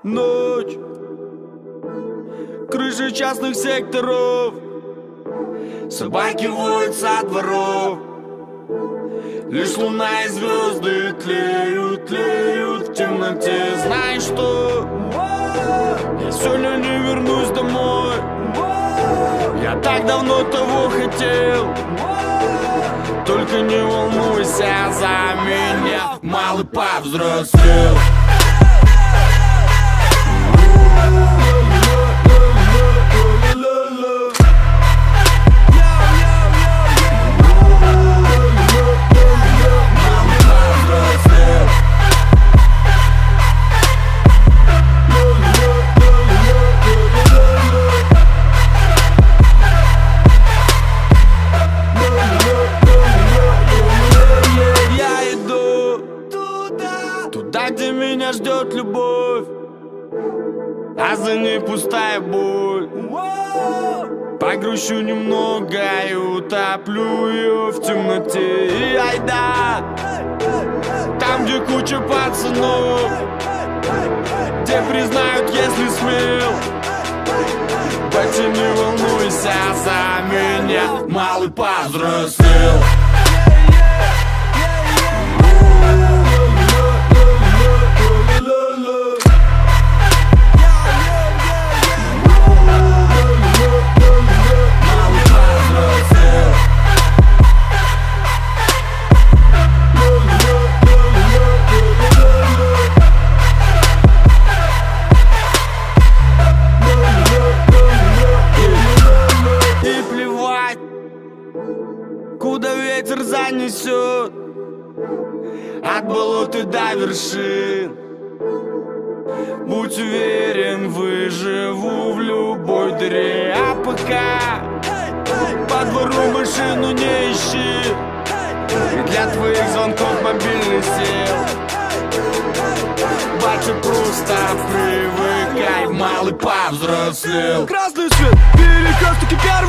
Ночь, крыши частных секторов, собаки воют со дворов. Лишь луна и звезды тлеют, тлеют в темноте. Знаешь что? Я сегодня не вернусь домой. Я так давно того хотел. Только не волнуйся за меня, малый повзрослел. Туда, где меня ждет любовь, а за ней пустая боль. Погрущу немного и утоплю ее в темноте. И айда, там, где куча пацанов, где признают, если смел. Батя, не волнуйся за меня, малый повзрослел. Куда ветер занесет, от болот и до вершин. Будь уверен, выживу в любой дыре. А пока по двору машину не ищи, и для твоих звонков мобильный сел. Батя, просто привыкай, малый повзрослел. Красный свет, перекресток и пиар.